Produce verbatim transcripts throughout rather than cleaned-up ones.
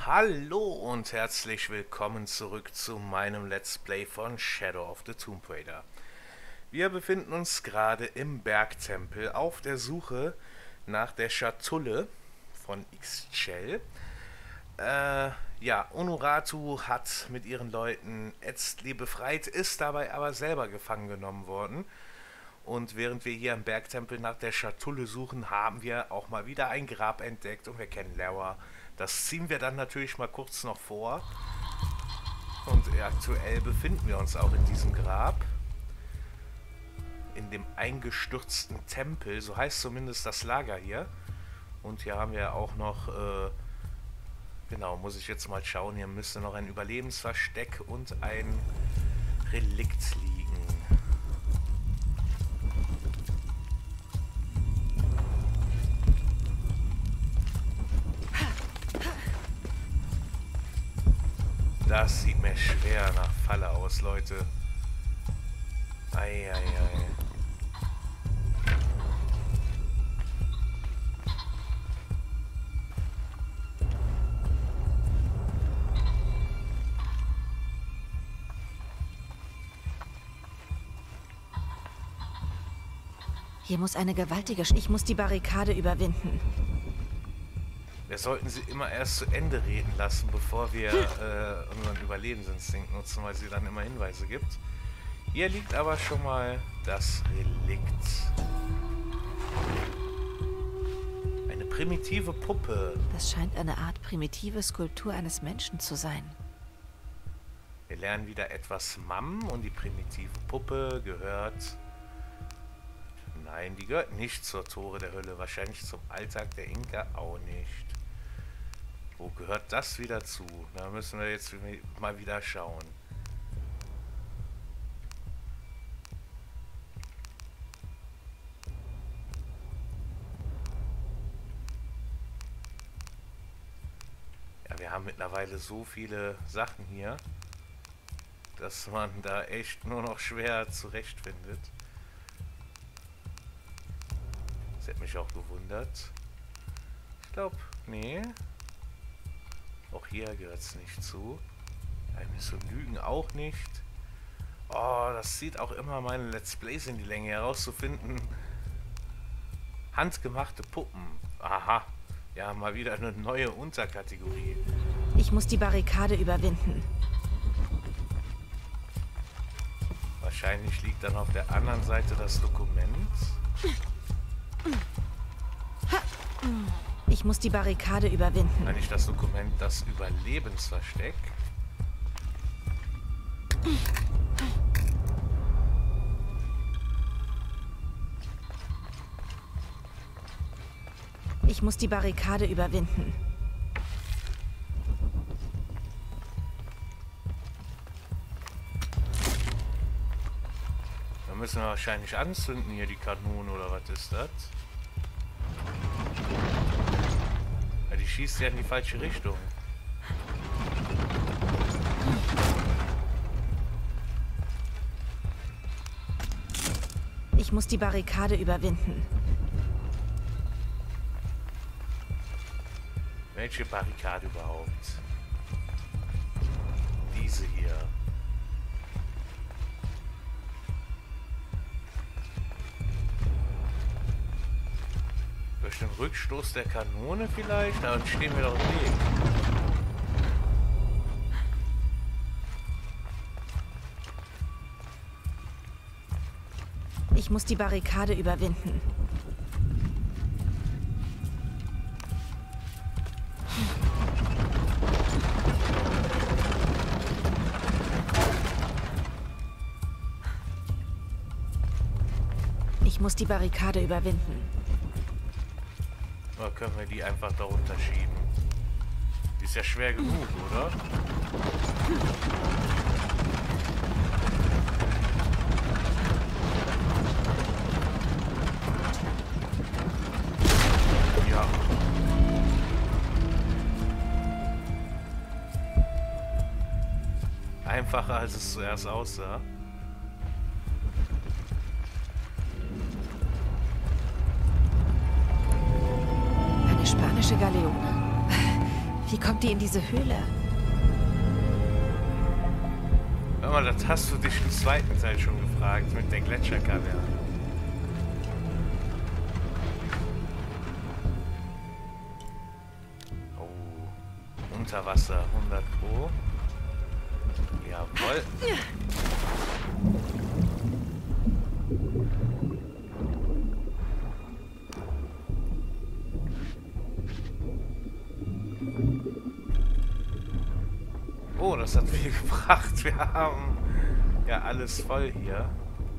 Hallo und herzlich willkommen zurück zu meinem Let's Play von Shadow of the Tomb Raider. Wir befinden uns gerade im Bergtempel auf der Suche nach der Schatulle von Ixchel. Äh, ja, Unuratu hat mit ihren Leuten Eztli befreit, ist dabei aber selber gefangen genommen worden. Und während wir hier im Bergtempel nach der Schatulle suchen, haben wir auch mal wieder ein Grab entdeckt und wir kennen Lara. Das ziehen wir dann natürlich mal kurz noch vor. Und aktuell befinden wir uns auch in diesem Grab. In dem eingestürzten Tempel, so heißt zumindest das Lager hier. Und hier haben wir auch noch, äh, genau, muss ich jetzt mal schauen, hier müsste noch ein Überlebensversteck und ein Relikt liegen. Das sieht mir schwer nach Falle aus, Leute. Eieiei. Ei, ei. Hier muss eine gewaltige... Sch ich muss die Barrikade überwinden. Wir sollten sie immer erst zu Ende reden lassen, bevor wir äh, unseren Überlebensinstinkt nutzen, weil sie dann immer Hinweise gibt. Hier liegt aber schon mal das Relikt. Eine primitive Puppe. Das scheint eine Art primitive Skulptur eines Menschen zu sein. Wir lernen wieder etwas Mam und die primitive Puppe gehört... Nein, die gehört nicht zur Tore der Hölle. Wahrscheinlich zum Alltag der Inka auch nicht. Wo gehört das wieder zu? Da müssen wir jetzt mal wieder schauen. Ja, wir haben mittlerweile so viele Sachen hier, dass man da echt nur noch schwer zurechtfindet. Das hat mich auch gewundert. Ich glaube, nee. Auch hier gehört es nicht zu. Geheimnis und Lügen auch nicht. Oh, das zieht auch immer meine Let's Plays in die Länge, herauszufinden. Handgemachte Puppen. Aha. Ja, mal wieder eine neue Unterkategorie. Ich muss die Barrikade überwinden. Wahrscheinlich liegt dann auf der anderen Seite das Dokument. Ich muss die Barrikade überwinden. Nein, nicht das Dokument, das Überlebensversteck. Ich muss die Barrikade überwinden. Da müssen wir wahrscheinlich anzünden hier, die Kanone, oder was ist das? Ja, die schießt ja in die falsche Richtung. Ich muss die Barrikade überwinden. Welche Barrikade überhaupt? Diese hier. Durch den Rückstoß der Kanone vielleicht? Da stehen wir doch im Weg. Ich muss die Barrikade überwinden. Ich muss die Barrikade überwinden. Oder können wir die einfach darunter schieben? Die ist ja schwer genug, oder? Ja. Einfacher, als es zuerst aussah. Spanische Galeone. Wie kommt die in diese Höhle? Hör mal, das hast du dich im zweiten Teil schon gefragt mit der Gletscherkaverne. Oh, unter Wasser, hundert Pro. Jawohl. Oh, das hat viel gebracht. Wir haben ja alles voll hier.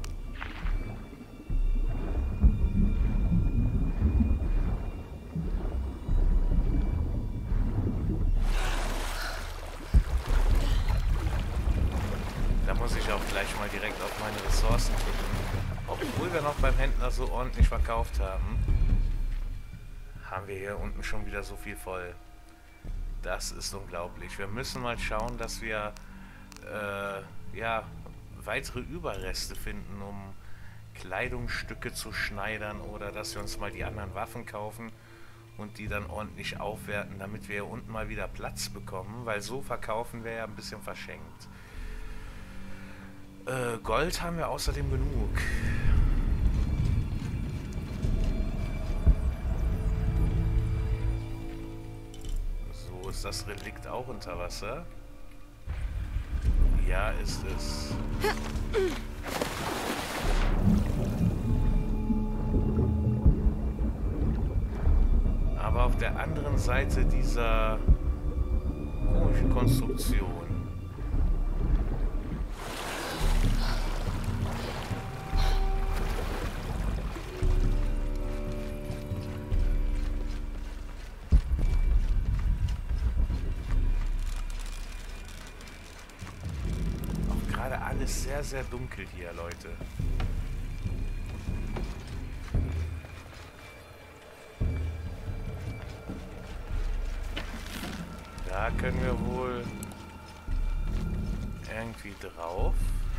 Da muss ich auch gleich mal direkt auf meine Ressourcen gucken. Obwohl wir noch beim Händler so ordentlich verkauft haben, haben wir hier unten schon wieder so viel voll. Das ist unglaublich. Wir müssen mal schauen, dass wir äh, ja, weitere Überreste finden, um Kleidungsstücke zu schneidern oder dass wir uns mal die anderen Waffen kaufen und die dann ordentlich aufwerten, damit wir hier unten mal wieder Platz bekommen, weil so verkaufen wir ja ein bisschen verschenkt. Äh, Gold haben wir außerdem genug. Ist das Relikt auch unter Wasser? Ja, ist es. Aber auf der anderen Seite dieser komischen Konstruktion. Alles sehr, sehr dunkel hier, Leute. Da können wir wohl irgendwie drauf.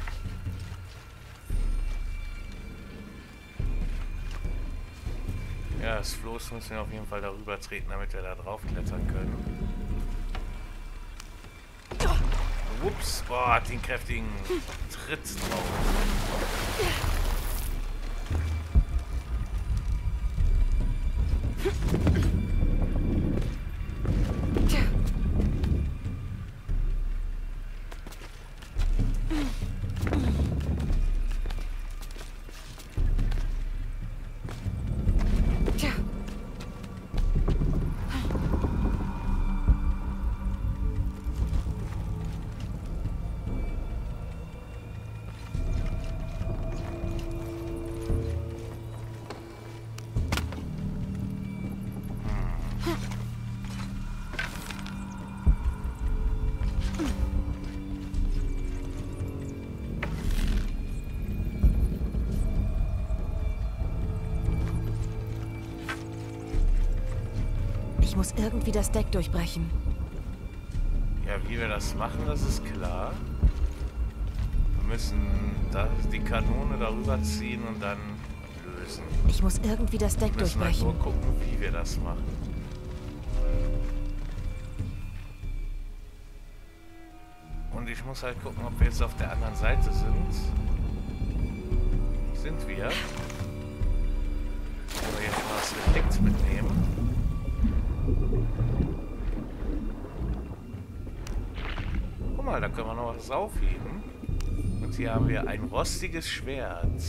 Ja, das Floß müssen wir auf jeden Fall darüber treten, damit wir da drauf klettern können. Ups, boah, hat den kräftigen Tritt drauf. Ich muss irgendwie das Deck durchbrechen. Ja, wie wir das machen, das ist klar. Wir müssen da die Kanone darüber ziehen und dann lösen. Ich muss irgendwie das Deck wir müssen durchbrechen. Halt nur gucken, wie wir das machen. Und ich muss halt gucken, ob wir jetzt auf der anderen Seite sind. Sind wir? Oder jetzt mal das Relikt mitnehmen. Guck mal, da können wir noch was aufheben. Und hier haben wir ein rostiges Schwert.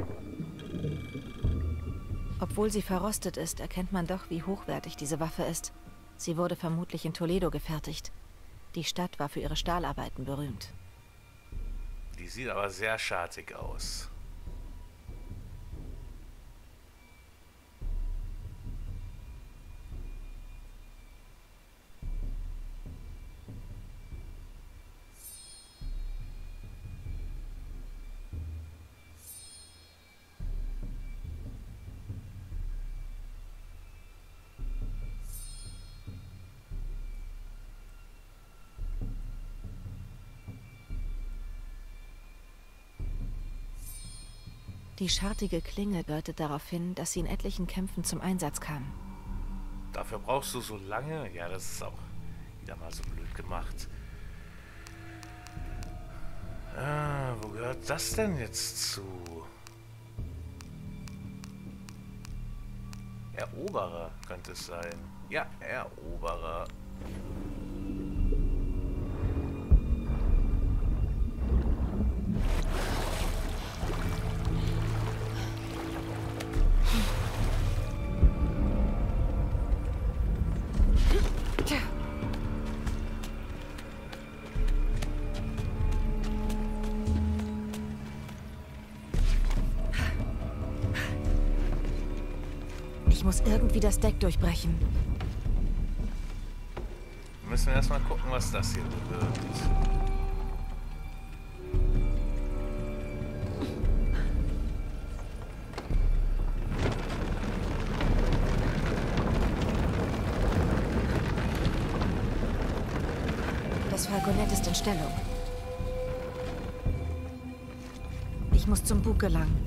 Obwohl sie verrostet ist, erkennt man doch, wie hochwertig diese Waffe ist. Sie wurde vermutlich in Toledo gefertigt. Die Stadt war für ihre Stahlarbeiten berühmt. Die sieht aber sehr schartig aus. Die schartige Klinge deutet darauf hin, dass sie in etlichen Kämpfen zum Einsatz kam. Dafür brauchst du so lange? Ja, das ist auch Wieder mal so blöd gemacht. Ah, wo gehört das denn jetzt zu? Eroberer könnte es sein. Ja, Eroberer. Ich muss irgendwie das Deck durchbrechen. Wir müssen erstmal gucken, was das hier bewirkt. Das Falconett ist in Stellung. Ich muss zum Bug gelangen.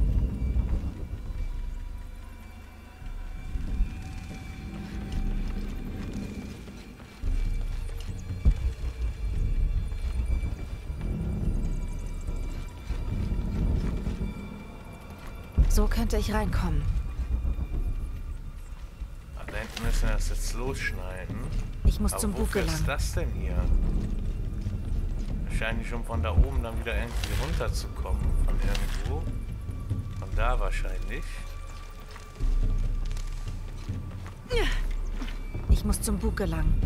So könnte ich reinkommen. Da hinten müssen wir das jetzt losschneiden. Ich muss Aber zum Bug wofür gelangen. ist das denn hier? Wahrscheinlich, um von da oben dann wieder irgendwie runterzukommen. Von irgendwo. Von da wahrscheinlich. Ich muss zum Bug gelangen.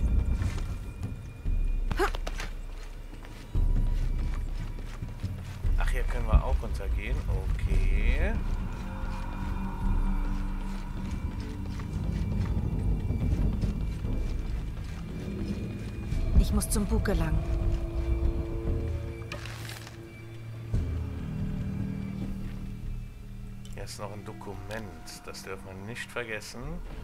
Ach, hier können wir auch runtergehen. Okay. Ich muss zum Bug gelangen. Hier ist noch ein Dokument. Das dürfen wir nicht vergessen.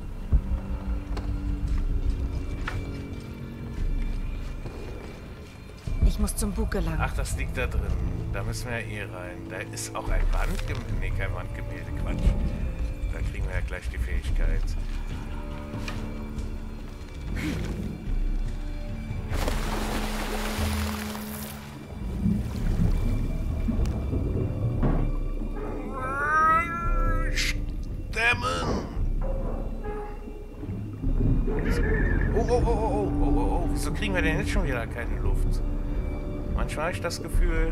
Ich muss zum Bug gelangen. Ach, das liegt da drin. Da müssen wir ja eh rein. Da ist auch ein Wandgemälde. Nee, kein Wandgemälde, Quatsch. Da kriegen wir ja gleich die Fähigkeit. Stämmen! Oh, oh, oh, oh, oh, oh, oh, oh. Wieso kriegen wir denn jetzt schon wieder keine Luft? Manchmal habe ich das Gefühl,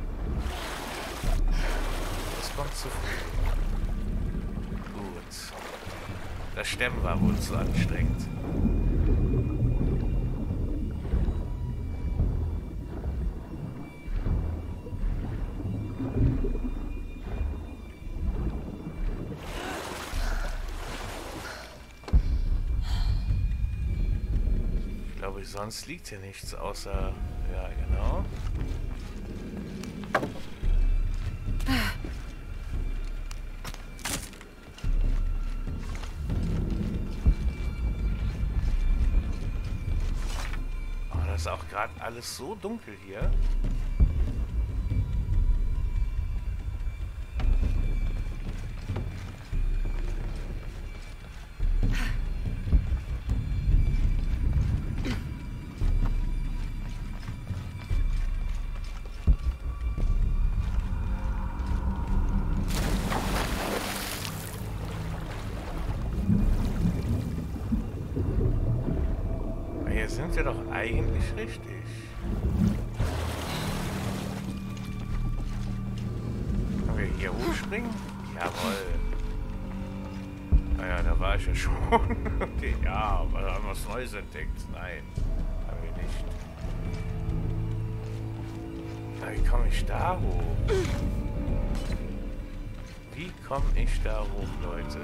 das kommt zu früh. Gut. Das Stemmen war wohl zu anstrengend. Ich glaube, sonst liegt hier nichts außer... Ja, genau. Oh, das ist auch gerade alles so dunkel hier. Hier sind wir doch eigentlich richtig. Können wir hier hochspringen? Jawohl. Naja, da war ich ja schon. Okay, ja, aber haben wir was Neues entdeckt? Nein, haben wir nicht. Na, wie komme ich da hoch? Wie komme ich da hoch, Leute?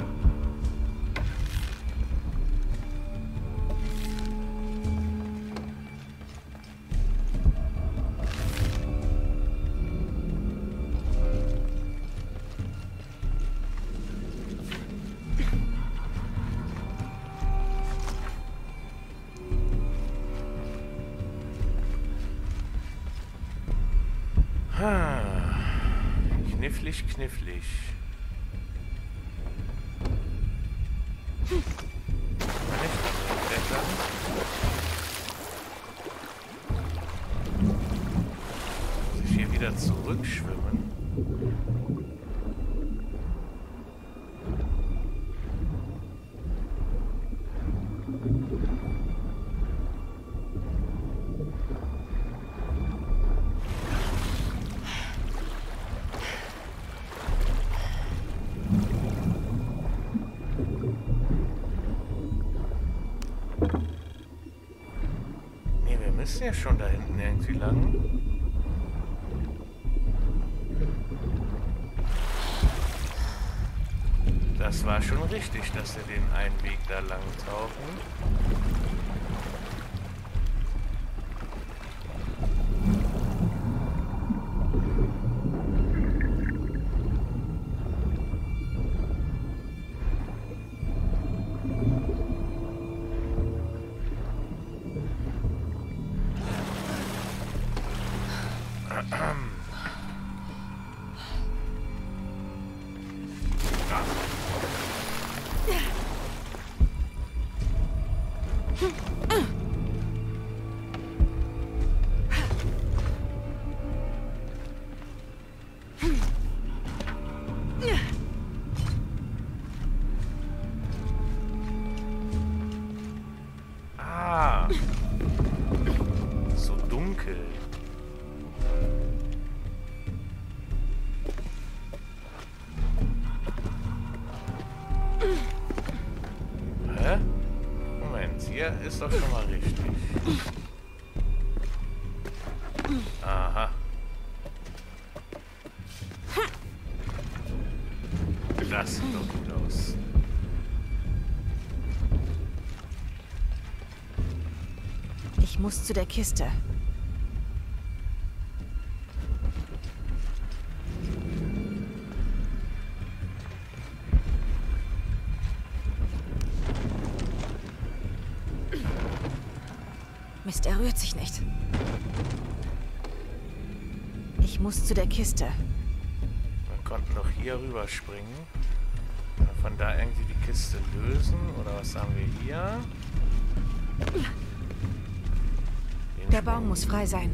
Knifflig, knifflig. Kann ich das klettern? wieder zurückschwimmen? Ne, wir müssen ja schon da hinten irgendwie lang. Das war schon richtig, dass wir den einen Weg da lang tauchen. Ah, so dunkel. Hä? Moment, hier ist doch schon mal richtig. Aha. Das sieht doch gut aus. Ich muss zu der Kiste. Mist, er rührt sich nicht. Ich muss zu der Kiste. Wir konnten doch hier rüberspringen. Von da irgendwie die Kiste lösen. Oder was haben wir hier? Den Der Sprung. Baum muss frei sein.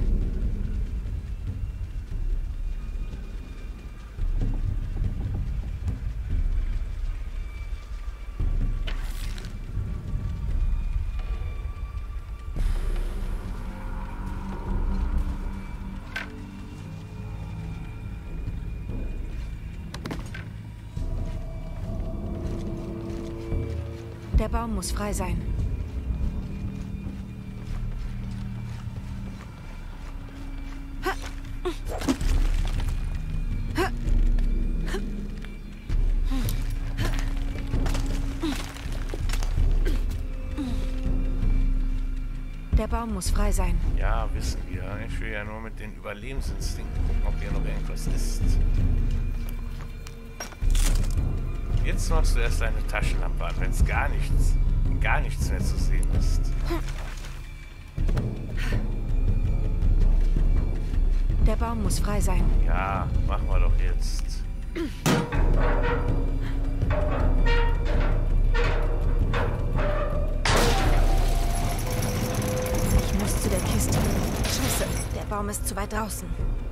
Der Baum muss frei sein. Der Baum muss frei sein. Ja, wissen wir. Ich will ja nur mit den Überlebensinstinkten gucken, ob hier noch irgendwas ist. Jetzt machst du erst deine Taschenlampe an, wenn es gar nichts, gar nichts mehr zu sehen ist. Der Baum muss frei sein. Ja, machen wir doch jetzt. Ich muss zu der Kiste. Scheiße, der Baum ist zu weit draußen.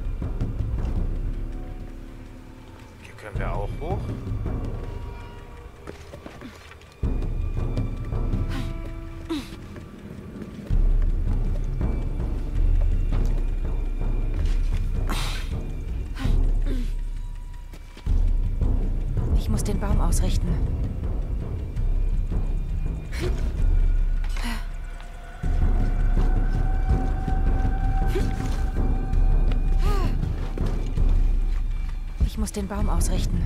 Hier können wir auch hoch. Ich muss den Baum ausrichten. Ich muss den Baum ausrichten.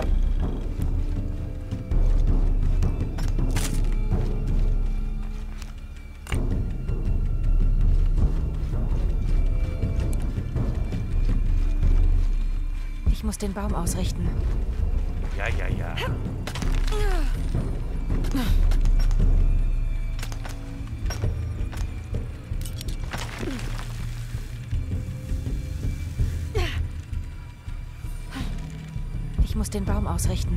Ich muss den Baum ausrichten. Ja, ja, ja. Ich muss den Baum ausrichten.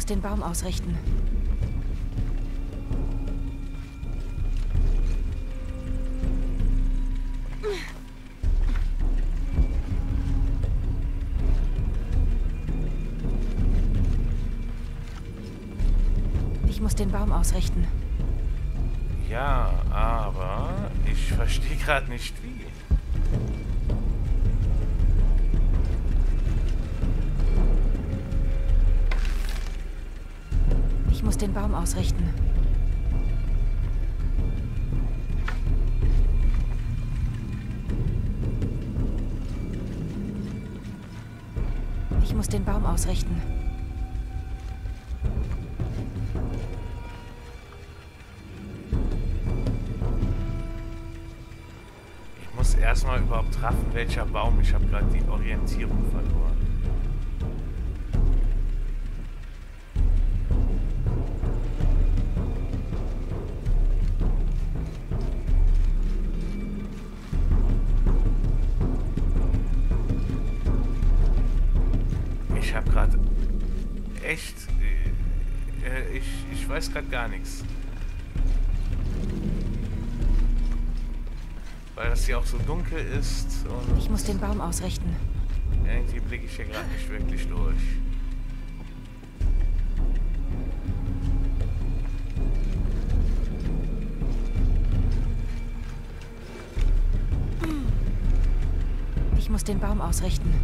muss den Baum ausrichten. Ich muss den Baum ausrichten. Ja, aber ich verstehe gerade nicht wie. Ich muss den Baum ausrichten. Ich muss den Baum ausrichten. Ich muss erstmal überhaupt treffen, welcher Baum. Ich habe gerade die Orientierung verloren. Ich habe gerade echt... Äh, ich, ich weiß gerade gar nichts. Weil das hier auch so dunkel ist und... Ich muss den Baum ausrichten. Irgendwie blicke ich hier gerade nicht wirklich durch. Ich muss den Baum ausrichten.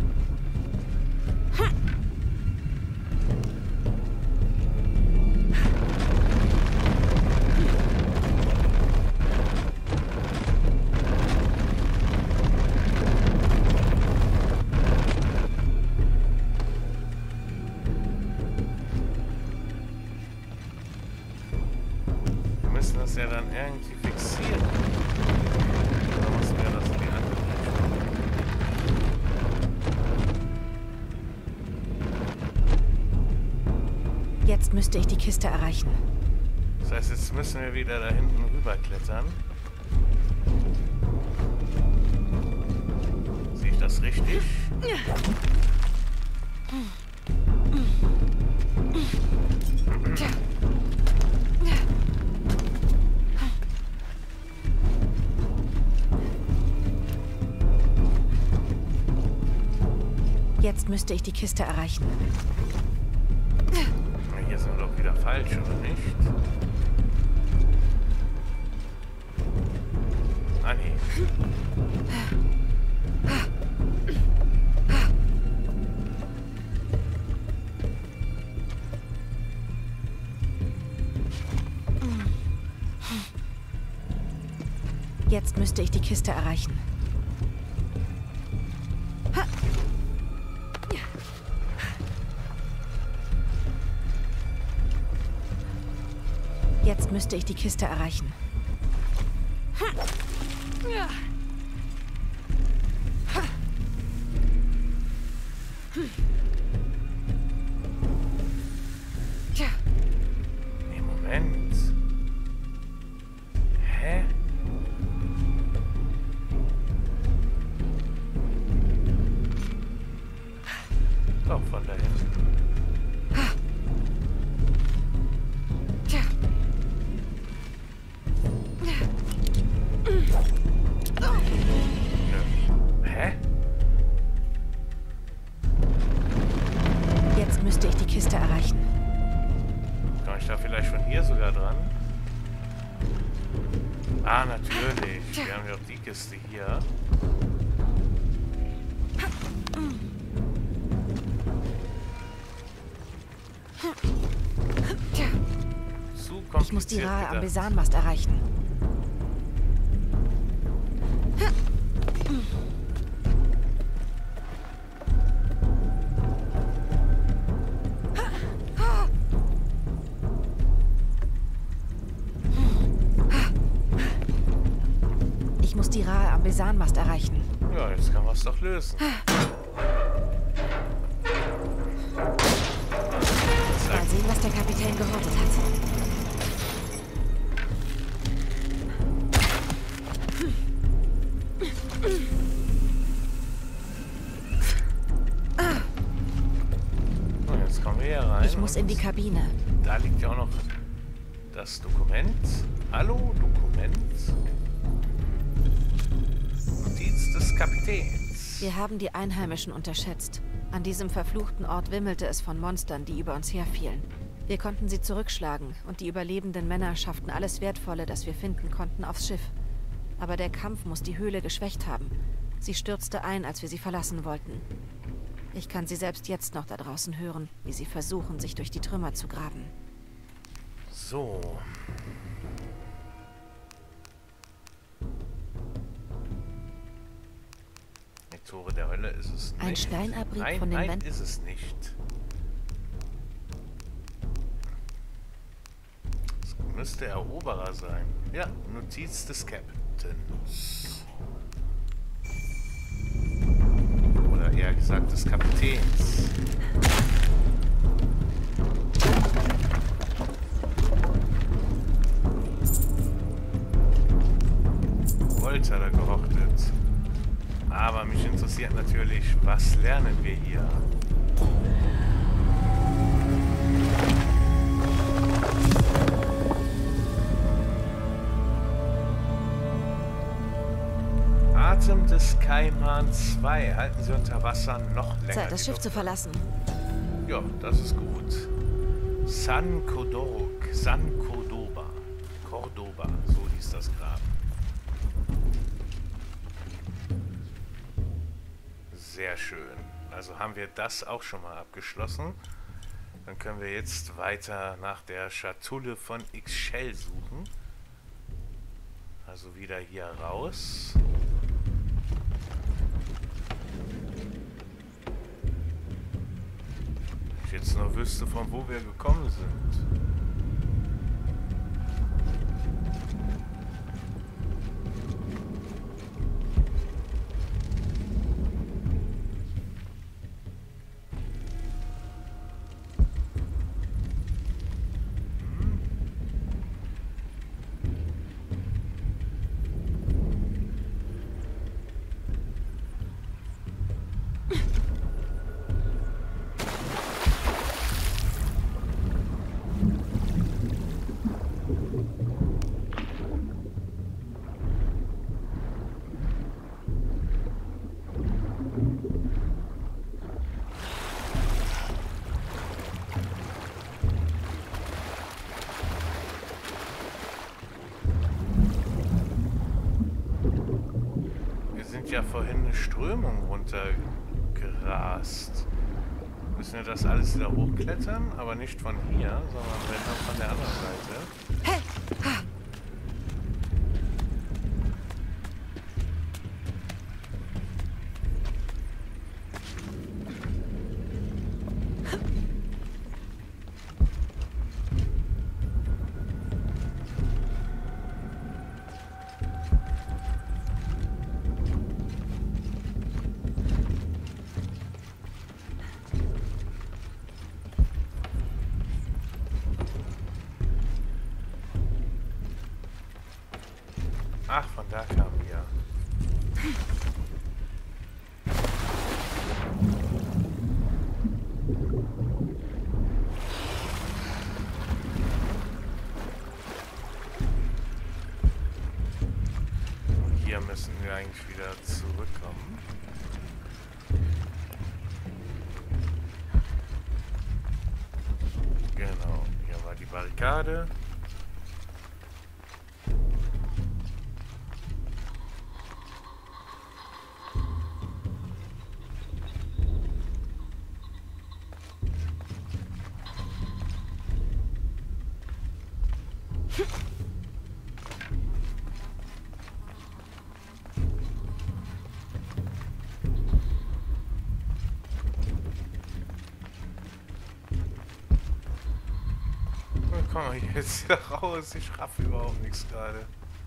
Wir müssen das ja dann irgendwie fixieren. Oder müssen wir das in die andere Richtung? Jetzt müsste ich die Kiste erreichen. Das heißt, jetzt müssen wir wieder da hinten rüberklettern. Sehe ich das richtig? Jetzt müsste ich die Kiste erreichen. Hier sind wir doch wieder falsch, oder nicht? Ah, nee. Jetzt müsste ich die Kiste erreichen. Jetzt müsste ich die Kiste erreichen. Nee, Moment. Hä? Doch, von da hinten. Hä? Jetzt müsste ich die Kiste erreichen. Komme ich da vielleicht von hier sogar dran? Ah, natürlich. Wir haben ja auch die Kiste hier. Zu kompliziert Ich muss die Rahe am gedacht. Besanmast erreichen. Ich muss die Rahe am Besanmast erreichen. Ja, jetzt kann man es doch lösen. Mal sehen, was der Kapitän gehortet hat. Und jetzt kommen wir hier rein. Ich muss muss in die Kabine. Da liegt ja auch noch das Dokument. Hallo, Dokument. Notiz des Kapitäns. Wir haben die Einheimischen unterschätzt. An diesem verfluchten Ort wimmelte es von Monstern, die über uns herfielen. Wir konnten sie zurückschlagen und die überlebenden Männer schafften alles Wertvolle, das wir finden konnten, aufs Schiff. Aber der Kampf muss die Höhle geschwächt haben. Sie stürzte ein, als wir sie verlassen wollten. Ich kann sie selbst jetzt noch da draußen hören, wie sie versuchen, sich durch die Trümmer zu graben. So. Die Tore der Hölle ist es nicht. Ein Steinabrieb nein, von den nein, Wänden. ist es nicht. Es müsste Eroberer sein. Ja, Notiz des Captains. Oder eher gesagt des Kapitäns. Wolter da gehortet. Aber mich interessiert natürlich, was lernen wir hier? Atem des Kaiman zwei. Halten Sie unter Wasser noch länger. Zeit, das die Schiff Luft zu an. verlassen. Ja, das ist gut. San Kodorok, San Cordoba. Cordoba, so hieß das Grab. Sehr schön. Also haben wir das auch schon mal abgeschlossen. Dann können wir jetzt weiter nach der Schatulle von Ixchel suchen. Also wieder hier raus. Wenn ich jetzt nur wüsste, von wo wir gekommen sind. Ja, vorhin eine Strömung runtergerast. Müssen wir das alles wieder hochklettern, aber nicht von hier, sondern wenn dann von der anderen Seite. Hey! Ha! Ach, von da kamen wir. Hier müssen wir eigentlich wieder zurückkommen. Genau, hier war die Barrikade. Komm mal jetzt hier raus, ich raff überhaupt nichts gerade.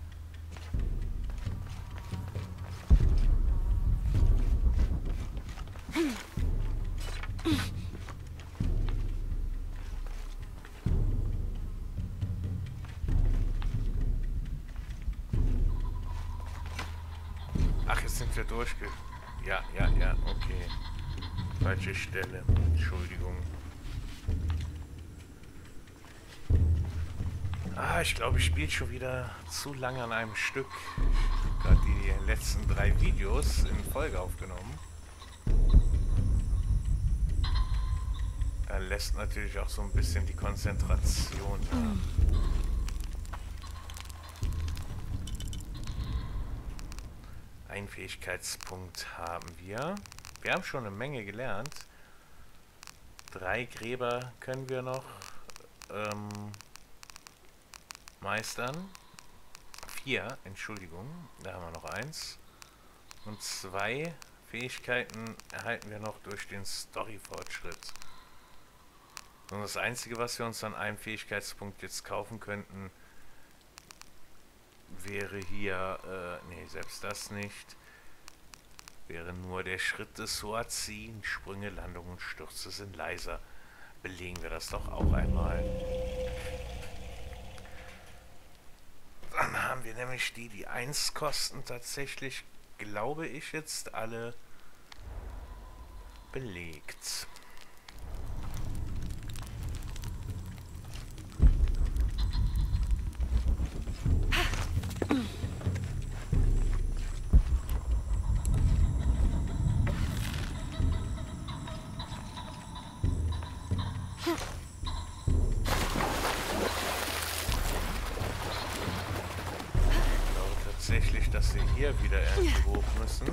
Ach, jetzt sind wir durchge... Ja, ja, ja, okay. Falsche Stelle. Entschuldigung. Ah, ich glaube, ich spiele schon wieder zu lange an einem Stück. Gerade die letzten drei Videos in Folge aufgenommen. Da lässt natürlich auch so ein bisschen die Konzentration da. Einen Fähigkeitspunkt haben wir. Wir haben schon eine Menge gelernt. Drei Gräber können wir noch ähm, meistern. Vier, Entschuldigung, da haben wir noch eins. Und zwei Fähigkeiten erhalten wir noch durch den Story-Fortschritt. Und das Einzige, was wir uns an einem Fähigkeitspunkt jetzt kaufen könnten, wäre hier, äh, nee, selbst das nicht, wäre nur der Schritt des Soaziehen. Sprünge, Landungen und Stürze sind leiser. Belegen wir das doch auch einmal. Dann haben wir nämlich die, die eins kosten, tatsächlich, glaube ich, jetzt alle belegt. Tatsächlich, dass wir hier wieder irgendwie hoch müssen.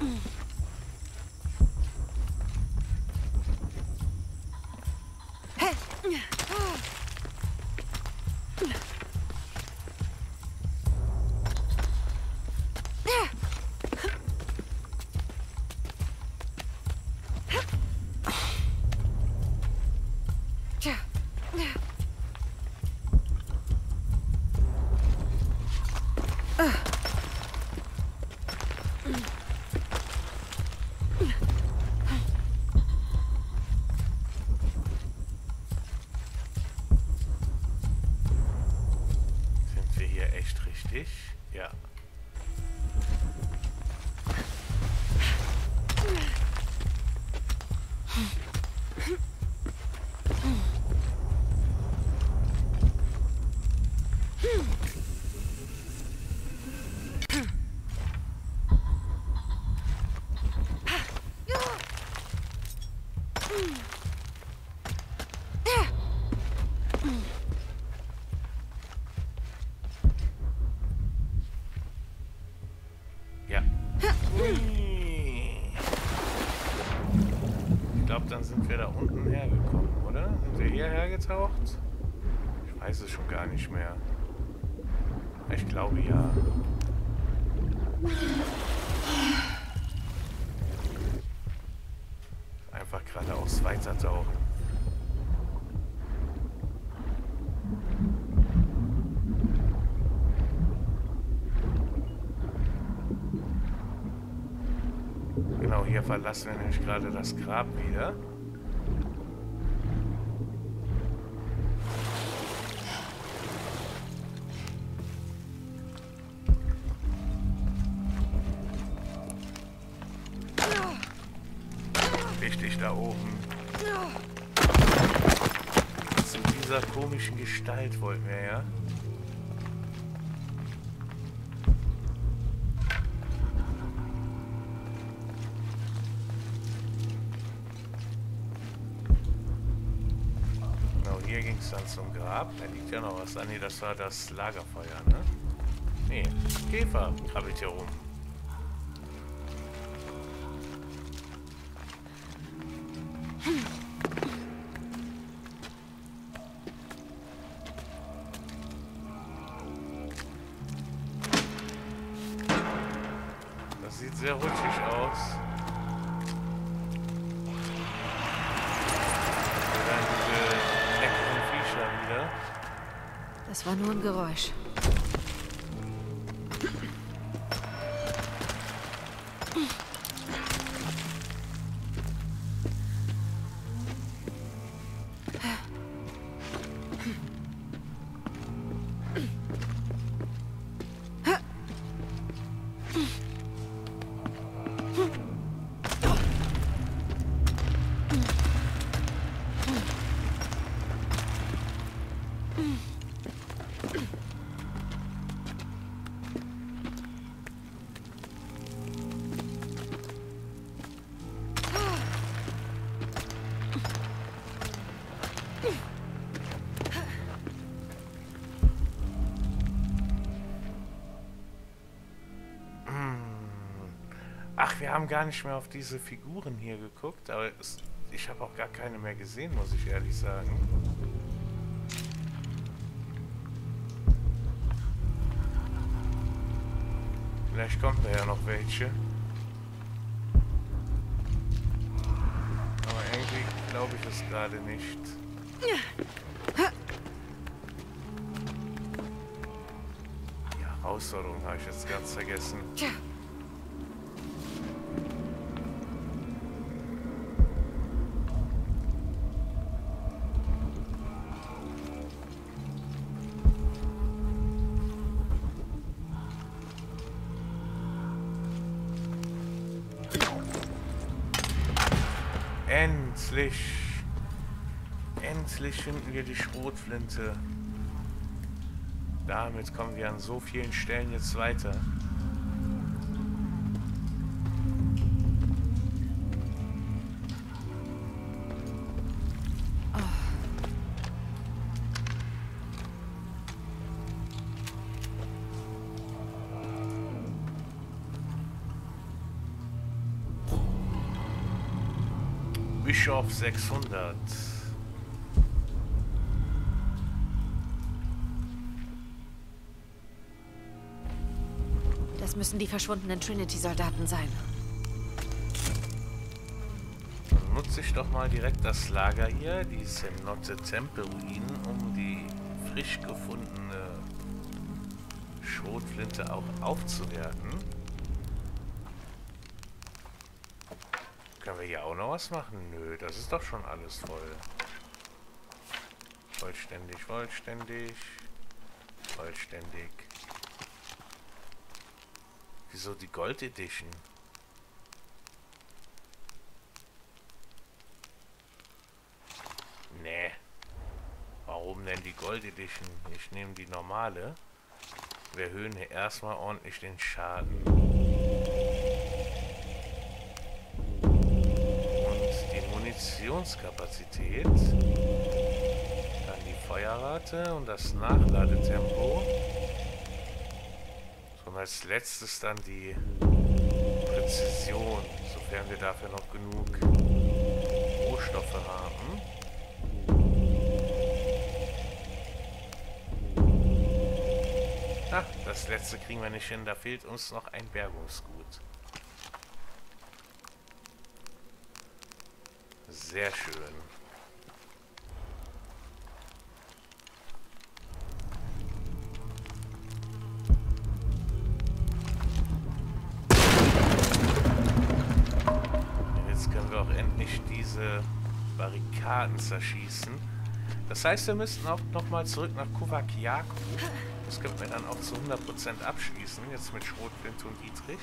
Richtig? Ja. Ich glaube, dann sind wir da unten hergekommen, oder? Sind wir hierher getaucht? Ich weiß es schon gar nicht mehr. Ich glaube, ja. Einfach geradeaus weitertauchen. Genau, hier verlassen wir nämlich gerade das Grab wieder. Wichtig da oben. Zu dieser komischen Gestalt wollten wir ja. Hier ging es dann zum Grab. Da liegt ja noch was. Ah, nee, das war das Lagerfeuer, ne? Nee, Käfer krabbelt hier rum. Das sieht sehr rutschig aus. Das war nur ein Geräusch. Ach, wir haben gar nicht mehr auf diese Figuren hier geguckt, aber es, ich habe auch gar keine mehr gesehen, muss ich ehrlich sagen. Vielleicht kommt da ja noch welche. Aber irgendwie glaube ich es gerade nicht. Die Herausforderung habe ich jetzt ganz vergessen. Endlich! Endlich finden wir die Schrotflinte. Damit kommen wir an so vielen Stellen jetzt weiter. Bischof sechshundert. Das müssen die verschwundenen Trinity-Soldaten sein. Dann nutze ich doch mal direkt das Lager hier, die Cenote-Tempel-Ruinen, um die frisch gefundene Schrotflinte auch aufzuwerten. Können wir hier auch noch was machen? Nö, das ist doch schon alles voll. Vollständig, vollständig. Vollständig. Wieso die Gold Edition? Nee. Warum denn die Gold Edition? Ich nehme die normale. Wir erhöhen hier erstmal ordentlich den Schaden. Munitionskapazität, dann die Feuerrate und das Nachladetempo und als letztes dann die Präzision, sofern wir dafür noch genug Rohstoffe haben. Ach, das letzte kriegen wir nicht hin, da fehlt uns noch ein Bergungsgut. Sehr schön. Jetzt können wir auch endlich diese Barrikaden zerschießen. Das heißt, wir müssten auch nochmal zurück nach Kovakiaku. Das können wir dann auch zu hundert Prozent abschließen, jetzt mit Schrotflinte und Dietrich.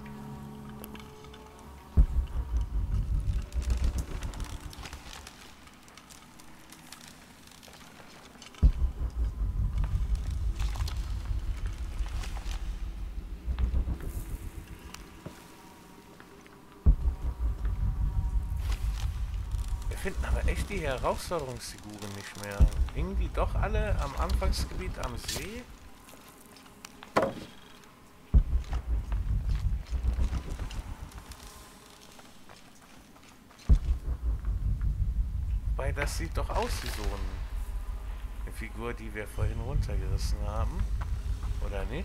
Wir finden aber echt die Herausforderungsfiguren nicht mehr. Hingen die doch alle am Anfangsgebiet am See? Wobei, das sieht doch aus wie so eine Figur, die wir vorhin runtergerissen haben. Oder nicht?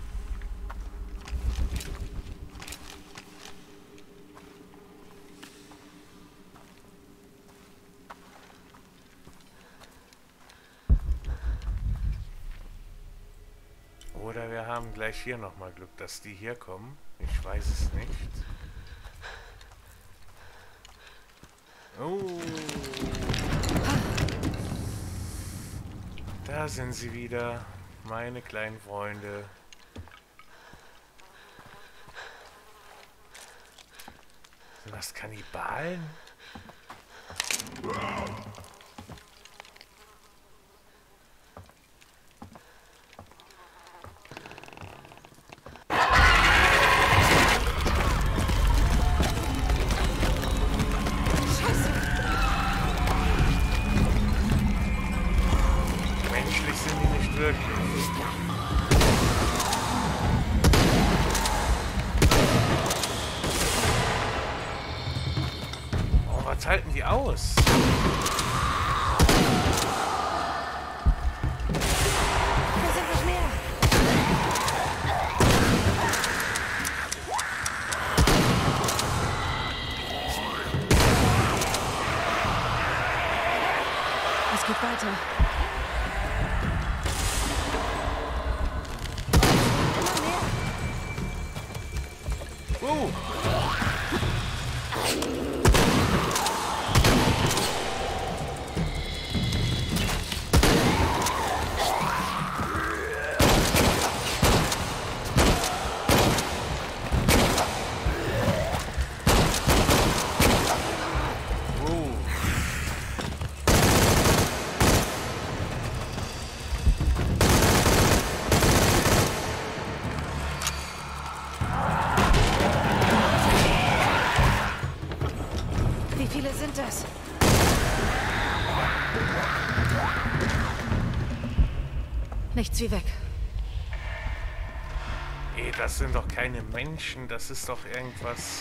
Oder wir haben gleich hier nochmal Glück, dass die hier kommen. Ich weiß es nicht. Oh. Da sind sie wieder, meine kleinen Freunde. Sind das Kannibalen? halten die aus? Wir sind nicht mehr. Es geht weiter. Immer mehr. Uh. Wie viele sind das? Nichts wie weg. Ey, das sind doch keine Menschen, das ist doch irgendwas...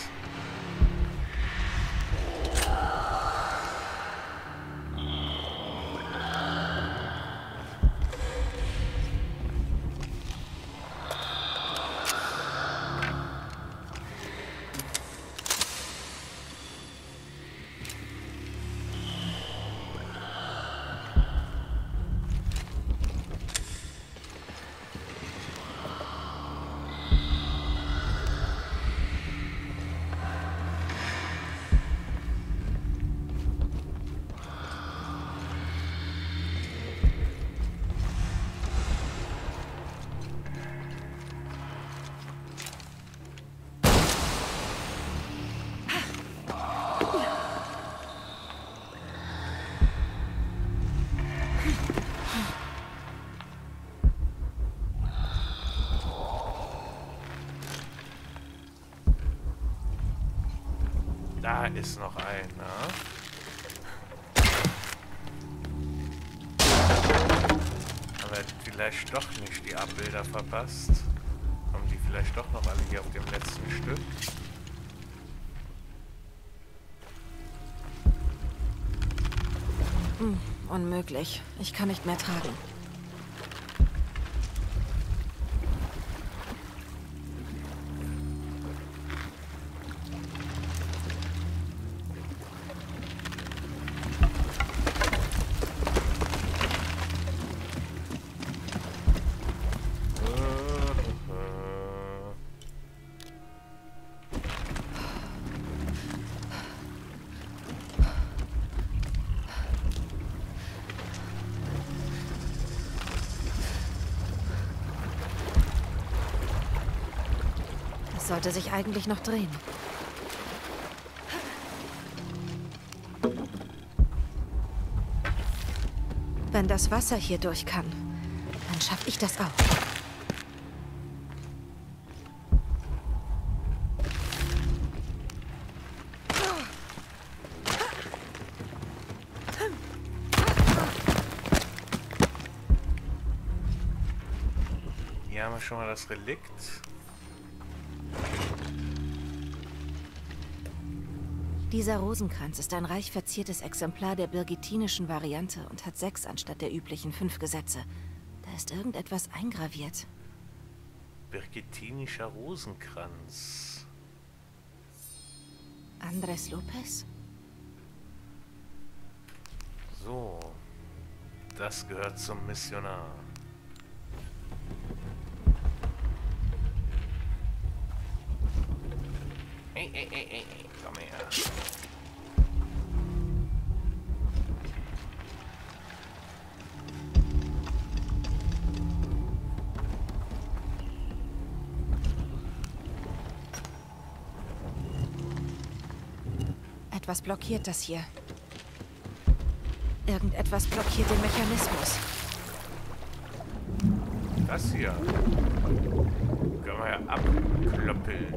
Da ist noch einer. Aber vielleicht doch nicht die Abbilder verpasst. Kommen die vielleicht doch noch alle hier auf dem letzten Stück? Hm, unmöglich. Ich kann nicht mehr tragen. Sollte sich eigentlich noch drehen. Wenn das Wasser hier durch kann, dann schaffe ich das auch. Hier haben wir schon mal das Relikt. Dieser Rosenkranz ist ein reich verziertes Exemplar der birgittinischen Variante und hat sechs anstatt der üblichen fünf Gesetze. Da ist irgendetwas eingraviert. Birgittinischer Rosenkranz. Andres Lopez? So. Das gehört zum Missionar. Ey, ey, ey, ey, komm her. Etwas blockiert das hier. Irgendetwas blockiert den Mechanismus. Das hier. Können wir ja abklöppeln.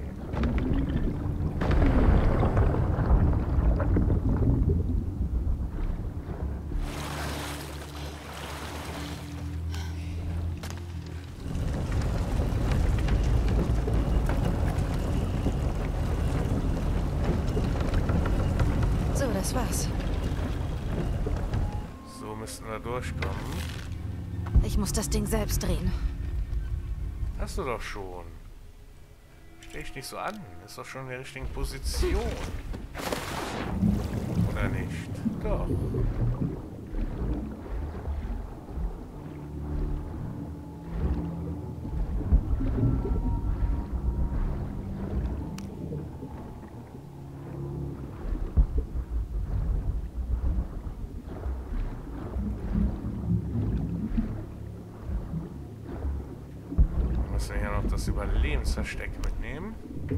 Das war's. So müssten wir durchkommen. Ich muss das Ding selbst drehen. Hast du doch schon. Stell dich nicht so an. Ist doch schon in der richtigen Position. Oder nicht? Doch. Müssen wir hier noch das Überlebensversteck mitnehmen.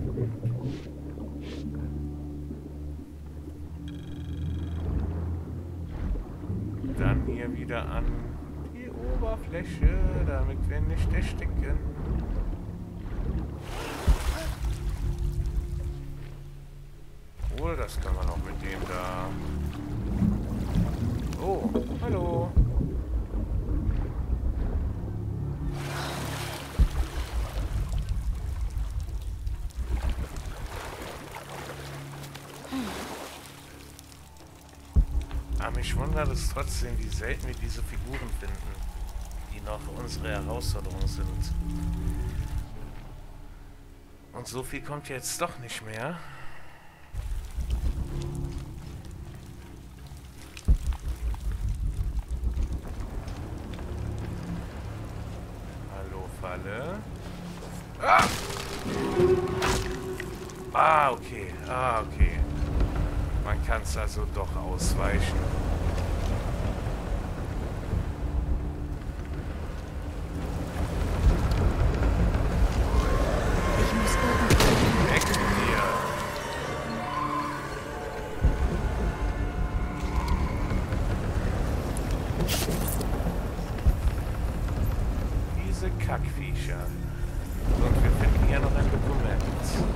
Dann hier wieder an die Oberfläche, damit wir nicht ersticken. Obwohl, das kann man auch mit dem da. Oh, hallo. Aber mich wundert es trotzdem, wie selten wir diese Figuren finden, die noch unsere Herausforderung sind. Und so viel kommt jetzt doch nicht mehr. Hallo, Falle. Ah! Ah, okay. Ah, okay. Man kann es also doch ausweichen. Ich muss irgendwie... Weg mit dir! Diese Kackviecher. Und wir finden hier noch ein Dokument.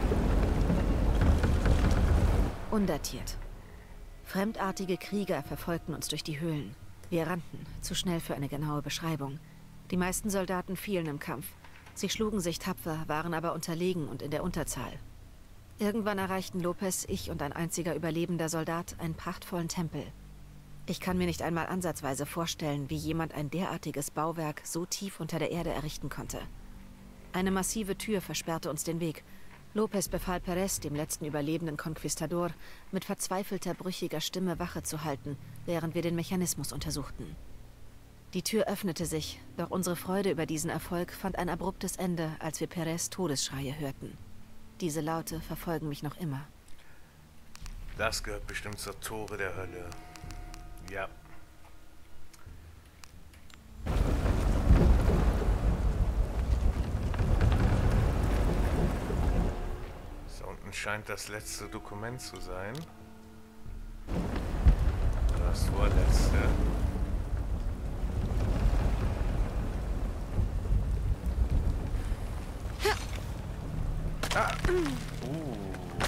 Undatiert. Fremdartige Krieger verfolgten uns durch die Höhlen. Wir rannten, zu schnell für eine genaue Beschreibung. Die meisten Soldaten fielen im Kampf. Sie schlugen sich tapfer, waren aber unterlegen und in der Unterzahl. Irgendwann erreichten Lopez, ich und ein einziger überlebender Soldat einen prachtvollen Tempel. Ich kann mir nicht einmal ansatzweise vorstellen, wie jemand ein derartiges Bauwerk so tief unter der Erde errichten konnte. Eine massive Tür versperrte uns den Weg. Lopez befahl Perez, dem letzten überlebenden Konquistador, mit verzweifelter, brüchiger Stimme Wache zu halten, während wir den Mechanismus untersuchten. Die Tür öffnete sich, doch unsere Freude über diesen Erfolg fand ein abruptes Ende, als wir Perez' Todesschreie hörten. Diese Laute verfolgen mich noch immer. Das gehört bestimmt zur Tore der Hölle. Ja. Scheint das letzte Dokument zu sein. Das vorletzte. Ah. Uh.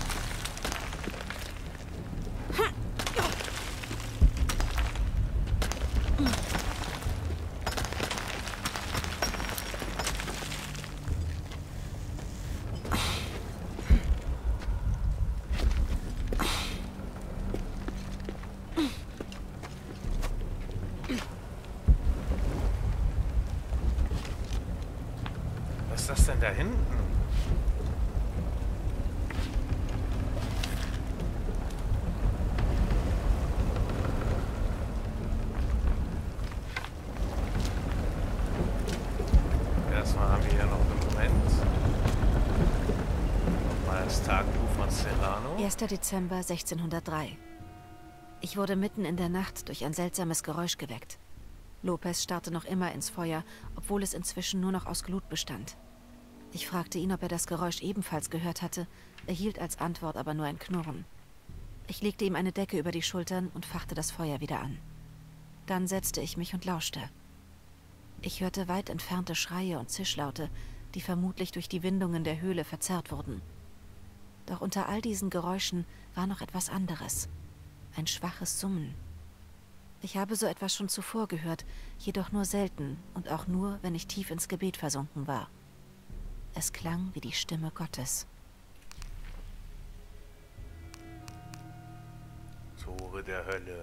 Was ist das denn da hinten? Erstmal haben wir hier noch ein Dokument. Nochmal das Tagebuch von Serrano. erster Dezember sechzehnhundertdrei. Ich wurde mitten in der Nacht durch ein seltsames Geräusch geweckt. Lopez starrte noch immer ins Feuer, obwohl es inzwischen nur noch aus Glut bestand. Ich fragte ihn, ob er das Geräusch ebenfalls gehört hatte, erhielt als Antwort aber nur ein Knurren. Ich legte ihm eine Decke über die Schultern und fachte das Feuer wieder an. Dann setzte ich mich und lauschte. Ich hörte weit entfernte Schreie und Zischlaute, die vermutlich durch die Windungen der Höhle verzerrt wurden. Doch unter all diesen Geräuschen war noch etwas anderes. Ein schwaches Summen. Ich habe so etwas schon zuvor gehört, jedoch nur selten und auch nur, wenn ich tief ins Gebet versunken war. Es klang wie die Stimme Gottes. Tore Tore der Hölle.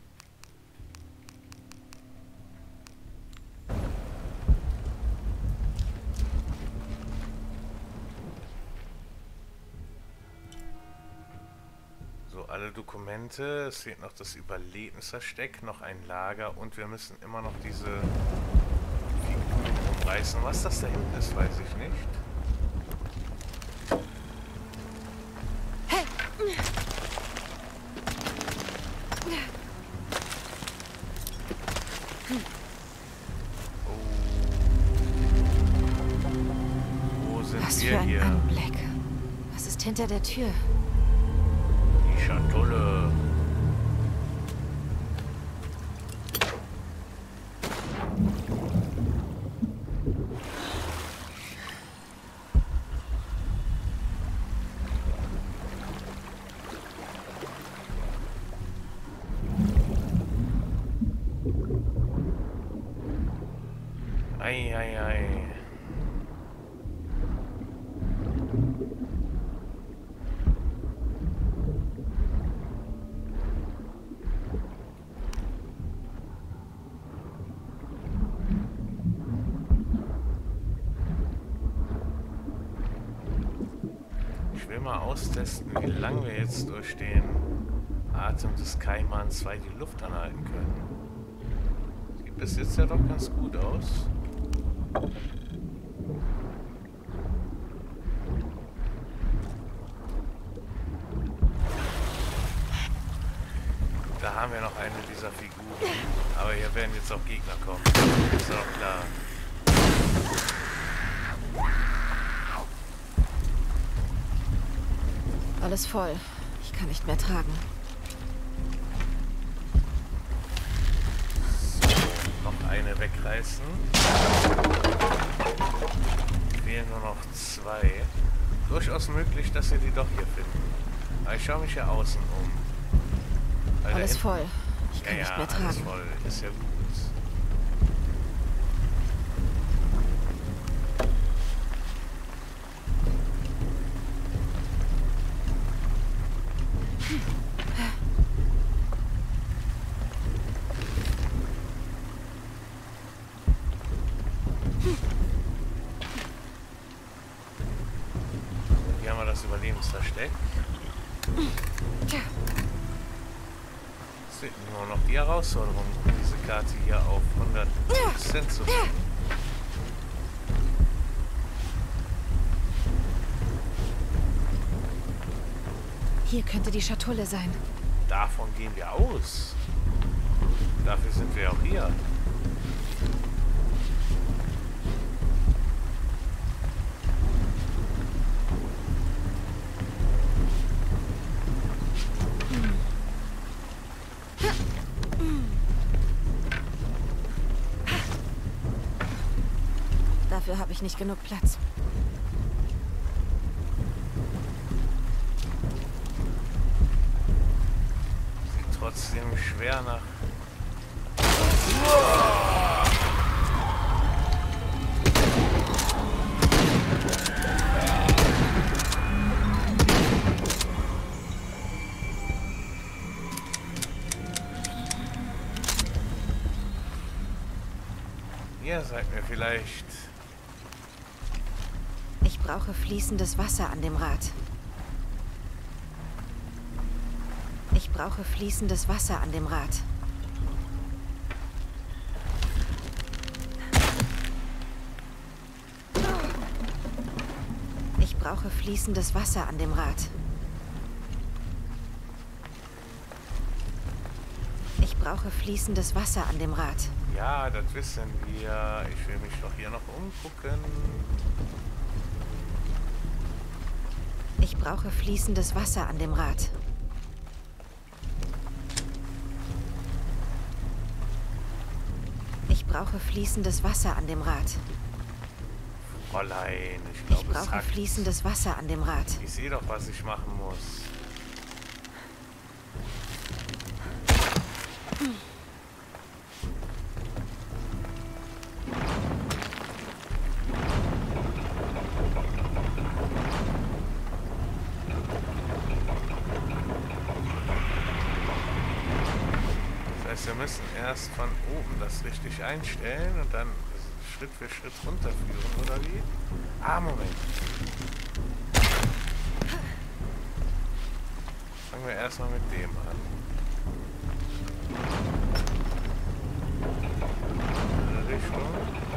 So, alle Dokumente. Es fehlt noch das Überlebensversteck, noch ein Lager und wir müssen immer noch diese Figuren umreißen. Was das da hinten ist, weiß ich nicht. Was für ein Anblick. Was ist hinter der Tür? Die Schatulle. Ei, ei, ei. Ich will mal austesten, wie lange wir jetzt durch den Atem des Kaiman zwei die Luft anhalten können. Sieht bis jetzt ja doch ganz gut aus. Da haben wir noch eine dieser Figuren. Aber hier werden jetzt auch Gegner kommen. Ist doch klar. Alles voll. Ich kann nicht mehr tragen. So, noch eine wegreißen. Fehlen nur noch zwei. Durchaus möglich, dass wir die doch hier finden. Aber ich schaue mich hier außen um. Weil Alles voll. Ich kann ja, nicht ja, mehr tragen. Alles voll. Ist ja gut. Hier haben wir das Überlebensversteck. Es fehlt nur noch die Herausforderung, diese Karte hier auf hundert Prozent zu bringen. Hier könnte die Schatulle sein. Davon gehen wir aus. Dafür sind wir auch hier. Dafür habe ich nicht genug Platz. Sieht trotzdem schwer nach. Ihr sagt mir vielleicht. Ich brauche fließendes Wasser an dem Rad. Ich brauche fließendes Wasser an dem Rad. Ich brauche fließendes Wasser an dem Rad. Ich brauche fließendes Wasser an dem Rad. Ja, das wissen wir. Ich will mich doch hier noch umgucken. Ich brauche fließendes Wasser an dem Rad. Ich brauche fließendes Wasser an dem Rad. Fräulein, ich Ich glaube, es brauche hackt. fließendes Wasser an dem Rad. Ich sehe doch, was ich machen muss. heißt, wir müssen erst von oben das richtig einstellen und dann Schritt für Schritt runterführen, oder wie? Ah, Moment. Fangen wir erstmal mit dem an. Andere Richtung.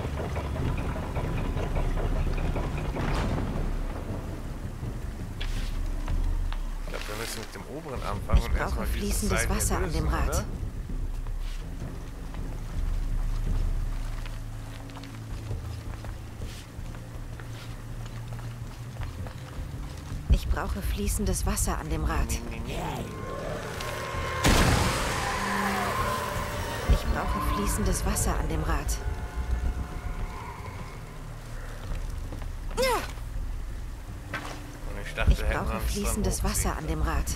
Ich glaube, wir müssen mit dem oberen anfangen Ich und erstmal brauche dieses fließendes Seil hier Wasser an lösen, dem Rad. oder? Ich brauche fließendes Wasser an dem Rad. Nee, nee, nee. Ich brauche fließendes Wasser an dem Rad. Und ich dachte, Ich wir hätten brauche uns fließendes dann Wasser an dem Rad.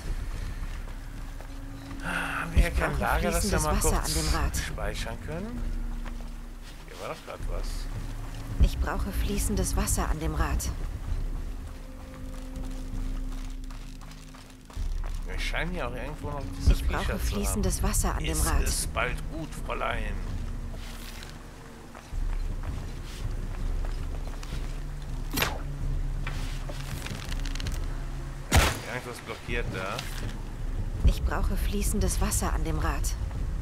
Haben wir hier kein brauche Lager, das wir fließendes mal Wasser kurz an dem Rad. speichern können? Hier war doch gerade was. Ich brauche fließendes Wasser an dem Rad. Wir scheinen hier auch irgendwo noch diese Ich brauche Viecher zu fließendes haben. Wasser an dem Ist Rad. es bald gut, Fräulein. Ja, irgendwas blockiert da. Ich brauche fließendes Wasser an dem Rad.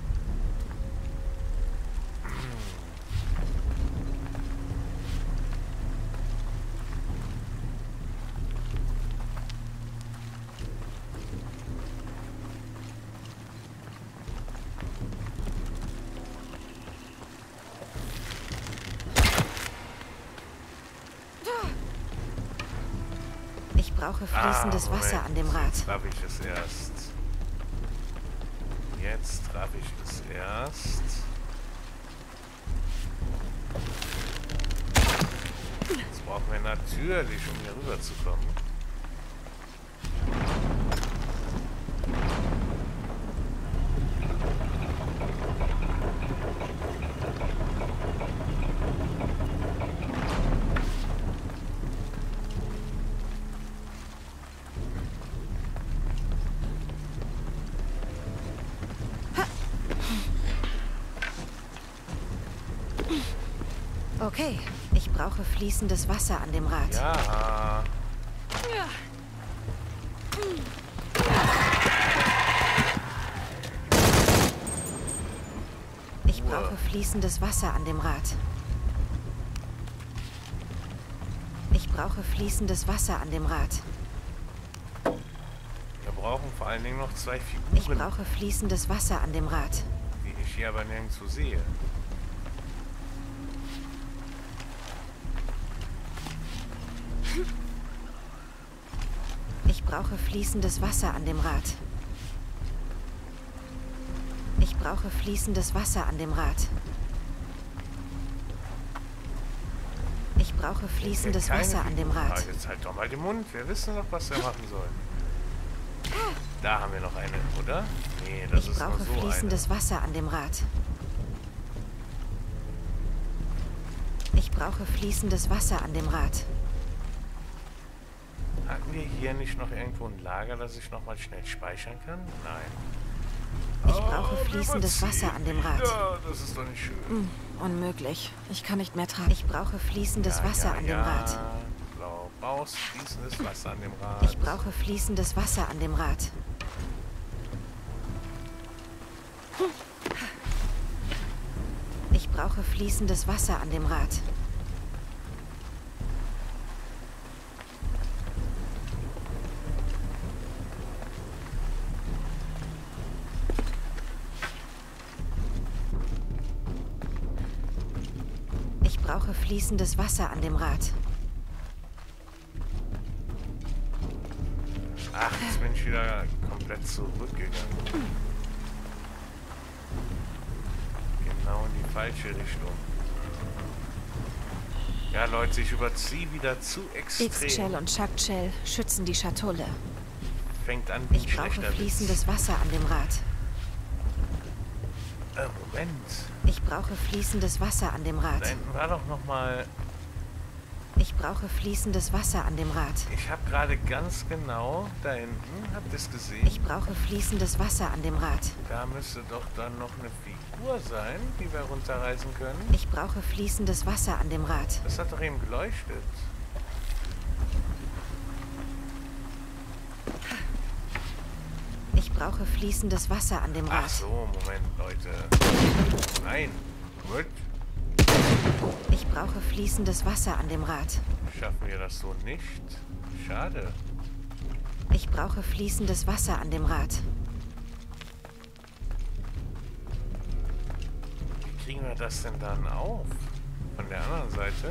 Ich brauche fließendes ah, Wasser an dem Rad. Jetzt traf ich es erst. Jetzt traf ich es erst. Jetzt brauchen wir natürlich, um hier rüber zu kommen. Okay, ich brauche fließendes Wasser an dem Rad. Ja. Ich brauche fließendes Wasser an dem Rad. Ich brauche fließendes Wasser an dem Rad. Wir brauchen vor allen Dingen noch zwei Ich Figuren, brauche fließendes Wasser an dem Rad. die ich hier aber nirgendwo sehe. Ich brauche fließendes Wasser an dem Rad. Ich brauche fließendes Wasser an dem Rad. Ich brauche fließendes Keine Wasser an dem Figuren. Rad. Ah, jetzt halt doch mal den Mund. Wir wissen doch, was wir machen sollen. Da haben wir noch eine, oder? Nee, das Ich ist nur brauche so eine. fließendes Wasser an dem Rad. Ich brauche fließendes Wasser an dem Rad. Hatten wir hier nicht noch irgendwo ein Lager, das ich noch mal schnell speichern kann? Nein. Ich brauche fließendes Wasser an dem Rad. Ja, das ist doch nicht schön. Hm, unmöglich. Ich kann nicht mehr tragen. Ich brauche fließendes Ja, Wasser ja, an dem ja. Rad. Blau, brauchst fließendes Wasser an dem Rad. Ich brauche fließendes Wasser an dem Rad. Ich brauche fließendes Wasser an dem Rad. Ich brauche fließendes Wasser an dem Rad. Ach, jetzt bin ich wieder komplett zurückgegangen. Genau in die falsche Richtung. Ja, Leute, ich überziehe wieder zu extrem. X-Shell und Chuck-Shell schützen die Schatulle. Fängt an wie ein Ich brauche schlechter fließendes Wasser an dem Rad. Witz. Äh, Moment. Ich brauche fließendes Wasser an dem Rad. Da hinten war doch noch mal... Ich Ich brauche fließendes Wasser an dem Rad. Ich habe gerade ganz genau da hinten, habt ihr es gesehen? Ich brauche fließendes Wasser an dem Rad. Da müsste doch dann noch eine Figur sein, die wir runterreißen können. Ich brauche fließendes Wasser an dem Rad. Das hat doch eben geleuchtet. Ich brauche fließendes Wasser an dem Rad. Ach so, Moment, Leute. Nein. Gut. Ich brauche fließendes Wasser an dem Rad. Schaffen wir das so nicht? Schade. Ich brauche fließendes Wasser an dem Rad. Wie kriegen wir das denn dann auf? Von der anderen Seite?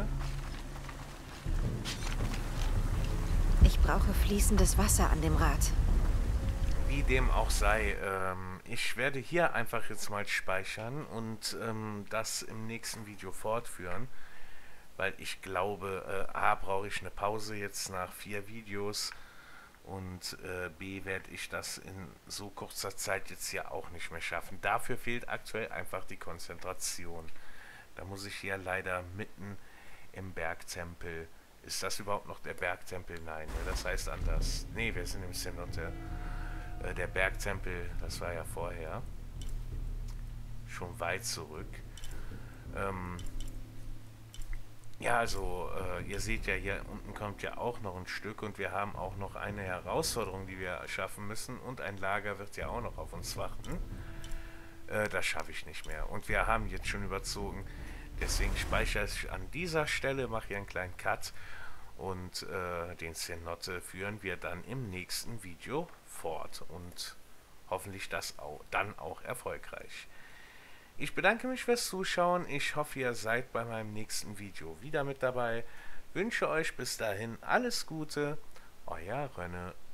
Ich brauche fließendes Wasser an dem Rad. Wie dem auch sei, ähm, ich werde hier einfach jetzt mal speichern und ähm, das im nächsten Video fortführen, weil ich glaube, äh, A, brauche ich eine Pause jetzt nach vier Videos und äh, B, werde ich das in so kurzer Zeit jetzt ja auch nicht mehr schaffen. Dafür fehlt aktuell einfach die Konzentration. Da muss ich hier leider mitten im Bergtempel. Ist das überhaupt noch der Bergtempel? Nein, ne? Das heißt anders. Ne, wir sind im Cenote. Der Bergtempel, das war ja vorher, schon weit zurück. Ähm ja, also äh, ihr seht ja, hier unten kommt ja auch noch ein Stück und wir haben auch noch eine Herausforderung, die wir schaffen müssen und ein Lager wird ja auch noch auf uns warten. Äh, das schaffe ich nicht mehr und wir haben jetzt schon überzogen, deswegen speichere ich an dieser Stelle, mache hier einen kleinen Cut und äh, den Cenote führen wir dann im nächsten Video fort und hoffentlich das auch, dann auch erfolgreich. Ich bedanke mich fürs Zuschauen, ich hoffe ihr seid bei meinem nächsten Video wieder mit dabei, wünsche euch bis dahin alles Gute, euer Rönne.